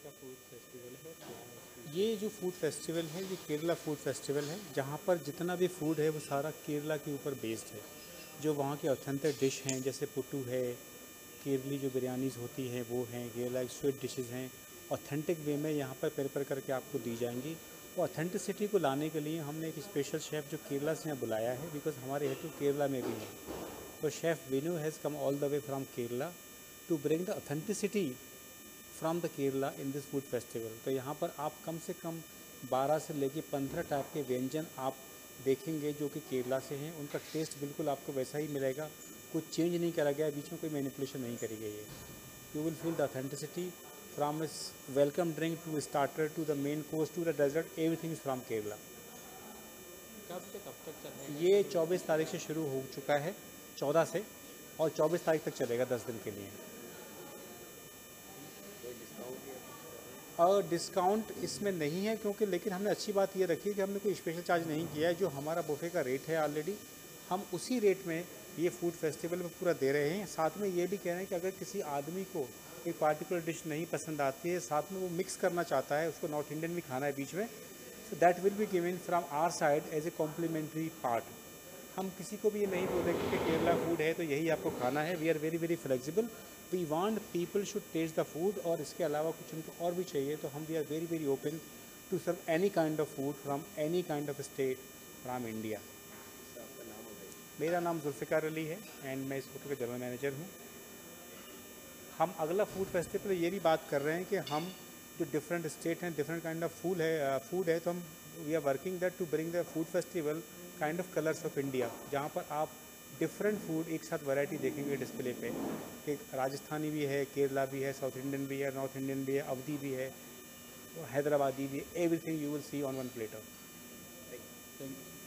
का food festival है क्या है इसमें? ये जो फूड फेस्टिवल है ये केरला फूड फेस्टिवल है, जहाँ पर जितना भी फूड है वो सारा केरला के ऊपर बेस्ड है। जो वहाँ के ऑथेंटिक डिश हैं जैसे पुट्टू है, केरली जो बिरयानीज़ होती हैं वो हैं, केरला की स्वीट डिशेज़ हैं, ऑथेंटिक वे में यहाँ पर प्रिपेयर करके आपको दी जाएंगी। और ऑथेंटिसिटी को लाने के लिए हमने एक स्पेशल शेफ़ जो केरला से यहाँ बुलाया है, बिकॉज हमारे हेतु केरला में भी है। तो chef Vinu has come all the way from Kerala to bring the authenticity from the Kerala in this food festival. तो यहाँ पर आप कम से कम 12 से लेके 15 टाइप के व्यंजन आप देखेंगे जो कि केरला से हैं। उनका टेस्ट बिल्कुल आपको वैसा ही मिलेगा, कुछ चेंज नहीं करा गया है, बीच में कोई मैनिपुलेशन नहीं करी गई है। You will feel the authenticity from इस welcome drink to starter to the main course to the dessert, everything is from Kerala. कब से कब तक चलेगा ये ये? 24 तारीख से शुरू हो चुका है, 14 से, और 24 तारीख तक चलेगा 10 दिन के लिए। कोई डिस्काउंट या कुछ है? और डिस्काउंट इसमें नहीं है क्योंकि, लेकिन हमने अच्छी बात ये रखी है कि हमने कोई स्पेशल चार्ज नहीं किया है। जो हमारा बुफे का रेट है ऑलरेडी, हम उसी रेट में ये फूड फेस्टिवल में पूरा दे रहे हैं। साथ में ये भी कह रहे हैं कि अगर किसी आदमी को एक पार्टिकुलर डिश नहीं पसंद आती है, साथ में वो मिक्स करना चाहता है, उसको नॉर्थ इंडियन भी खाना है बीच में, so that will be given from our side as a complimentary part. हम किसी को भी ये नहीं बोलेंगे कि केरला फूड है तो यही आपको खाना है। We are very very flexible. We want people should taste the food, और इसके अलावा कुछ उनको और भी चाहिए तो हम we are very very open to serve any kind of food from any kind of state from India. आपका नाम बताइए। मेरा नाम जुल्फ़िकार अली है एंड मैं इस होटल का जनरल मैनेजर हूँ। हम अगला फूड फेस्टिवल ये भी बात कर रहे हैं कि हम जो डिफरेंट स्टेट हैं, डिफरेंट काइंड ऑफ फूड है, तो हम we are working that to bring the food festival kind of colours of India, जहाँ पर आप डिफरेंट फूड एक साथ वैरायटी देखेंगे डिस्प्ले पे। कि राजस्थानी भी है, केरला भी है, साउथ इंडियन भी है, नॉर्थ इंडियन भी है, अवधी भी है, हैदराबादी भी है, everything you will see on one platter. Thank you.